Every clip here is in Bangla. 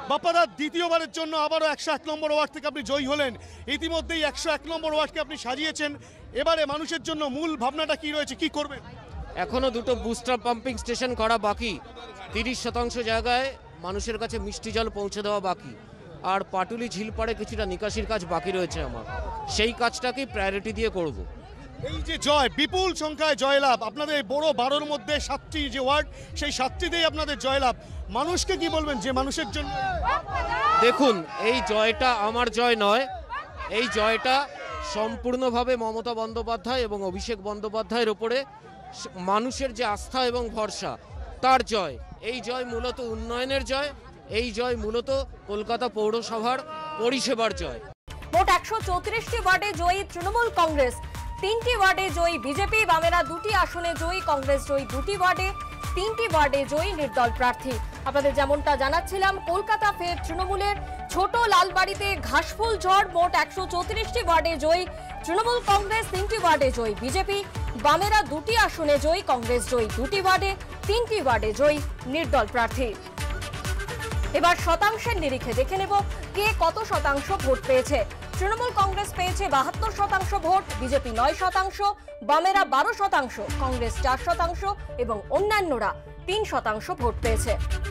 বাপ্পাদা দ্বিতীয়বারের জন্য আবারও 101 নম্বর ওয়ার্ড থেকে আপনি জয়ী হলেন। ইতিমধ্যেই 101 নম্বর ওয়ার্ডকে আপনি সাজিয়েছেন। এবারে মানুষের জন্য মূল ভাবনাটা কি রয়েছে, কি করবেন? এখনো দুটো বুস্টার পাম্পিং স্টেশন করা বাকি, 30% জায়গায় মানুষের কাছে মিষ্টি জল পৌঁছে দেওয়া বাকি, আর পাটুলি ঝিলপাড়ে কিছুটা নিকাশির কাজ বাকি রয়েছে আমার, সেই কাজটাকেই প্রায়োরিটি দিয়ে করব। এই যে জয়, বিপুল সংখ্যায় জয়লাভ, আপনাদের বড় 12-র মধ্যে 7টি যে ওয়ার্ড, সেই 7টিতেই আপনাদের জয়লাভ। মানুষকে কি বলবেন যে মানুষের জন্য? দেখুন, এই জয়টা আমার জয় নয়, এই জয়টা সম্পূর্ণভাবে মমতা বন্দ্যোপাধ্যায় এবং অভিষেক বন্দ্যোপাধ্যায়ের ওপরে মানুষের যে আস্থা এবং ভরসা, তার জয়। এই জয় মূলত উন্নয়নের জয়, এই জয় মূলত কলকাতা পৌরসভার পরিষেবার জয়। মোট 134টি ওয়ার্ডে জয়ী তৃণমূল কংগ্রেস, 3টি ওয়ার্ডে জয়ী বিজেপি, বামেরা 2টি আসনে জয়ী, কংগ্রেস জয়ী 2টি ওয়ার্ডে, 3টি ওয়ার্ডে জয়ী নির্দল প্রার্থী। আপনাদের যেমনটা জানাচ্ছিলাম, কলকাতা ফের তৃণমূলের ছোট লালবাড়িতে ঘাসফুল ঝড়। মোট 134টি ওয়ার্ডে জয়ী তৃণমূল কংগ্রেস, 3টি ওয়ার্ডে জয়ী বিজেপি, বামেরা 2টি আসনে জয়ী, কংগ্রেস জয়ী 2টি ওয়ার্ডে, 3টি ওয়ার্ডে জয়ী নির্দল প্রার্থী। এবার শতাংশের নিরিখে দেখে নেব কে কত শতাংশ ভোট পেয়েছে। তৃণমূল কংগ্রেস পেয়েছে 72% ভোট, বিজেপি 9%, বামেরা 12%, কংগ্রেস 4% এবং অন্যান্যরা 3% ভোট পেয়েছে।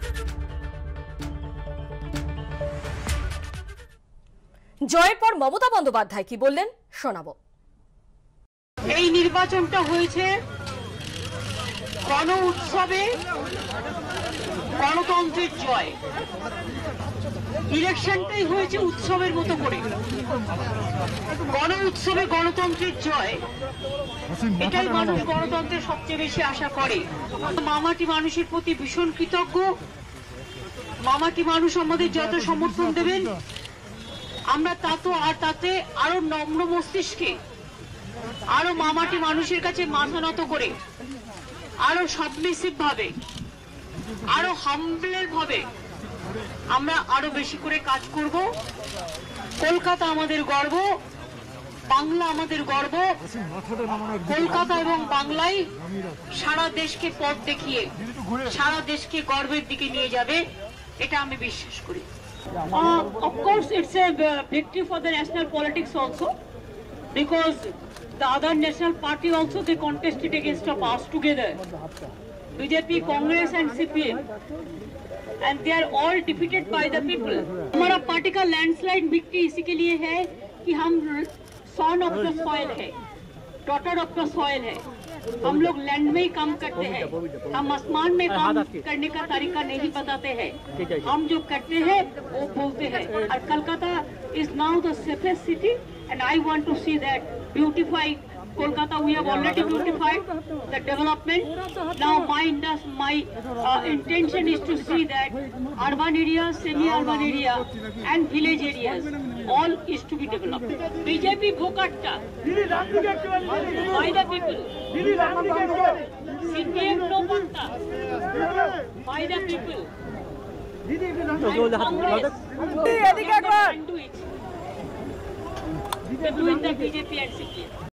জয়ের পর মমতা বন্দ্যোপাধ্যায় কি বললেন শোনাবো। এই নির্বাচনটা হয়েছে গণ উৎসবে গণতন্ত্রের জয়। ইলেকশনটাই হয়েছে উৎসবের মতো করে, গণ উৎসবে গণতন্ত্রের জয়। এটাই মানুষ গণতন্ত্রের সবচেয়ে বেশি আশা করে। মামাটি মানুষের প্রতি ভীষণ কৃতজ্ঞ। মামাটি মানুষ আমাদের যত সমর্থন দেবেন, আমরা তাতে আরো নম্র মস্তিষ্কে, আরো মামাটি মানুষের কাছে মাথা নত করে, আরো সাবমিসিভ ভাবে, আরো হাম্বলের ভাবে আমরা আরো বেশি করে কাজ করব। কলকাতা আমাদের গর্ব, বাংলা আমাদের গর্ব। কলকাতা এবং বাংলায় সারা দেশকে পথ দেখিয়ে সারা দেশকে গর্বের দিকে নিয়ে যাবে, এটা আমি বিশ্বাস করি। Of course, it's a victory for the national politics also, because the other national party also they contested against us together, BJP, Congress and CPM, and they are all defeated by the people. हमारा पार्टी का लैंडस्लाइड विक्ट्री इसी के लिए है कि हम सन ऑफ द सॉइल है, डॉटर ऑफ द सॉइल है। हम लोग लैंड में ही काम करते हैं, हम आसमान में काम करने का तरीका नहीं बताते हैं। हम जो करते हैं वो बोलते हैं। और Calcutta is now the safest city, and I want to see that beautify Kolkata. We have already beautified the development. Now my intention is to see that urban areas, semi-urban area and village areas all is to be developed. BJP Bhokatta by the people, CPM no patta by the people, and Congress can do it. They do it the BJP and CPM.